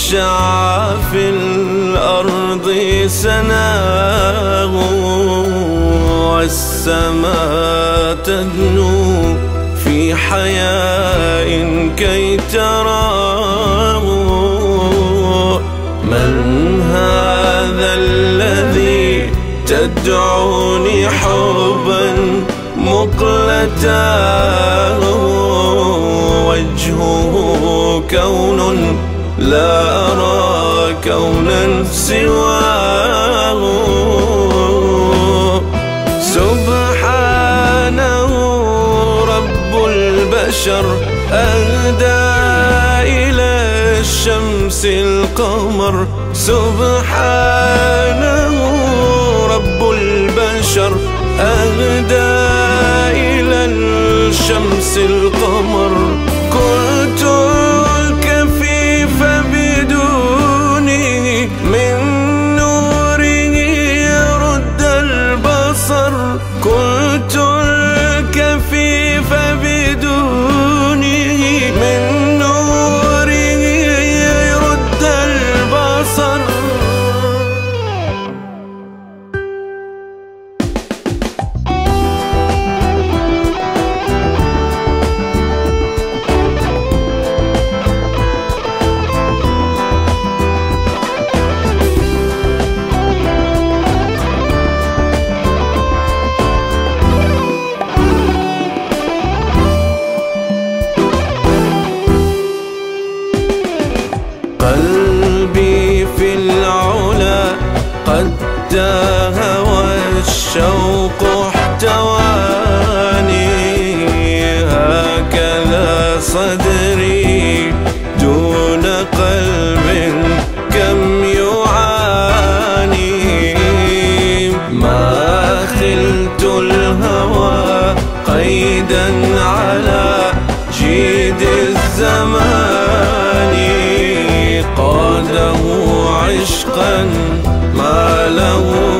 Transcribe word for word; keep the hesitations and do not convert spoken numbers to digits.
شع في الأرض سناه، والسماء تدنو في حياء كي تراه. من هذا الذي تدعوني حبا مقلتاه؟ وجهه كون لا أرى كونا سواه. سبحانه رب البشر أهدى إلى الشمس القمر. سبحانه رب البشر أهدى إلى الشمس القمر. كنت الكفيف بدونه من نوره يرد البصر. كنت الكفيف بدونه من نوره يرد البصر. قلبي في العلا قد تاه والشوق احتواني. هكذا صدري دون قلب كم يعاني. ما خلت الهوى قيدا على جيد الزمان. قاده عشقا ما له